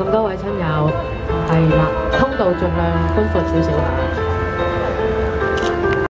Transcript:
咁多位親友，係啦，通道盡量寬闊少少嚇。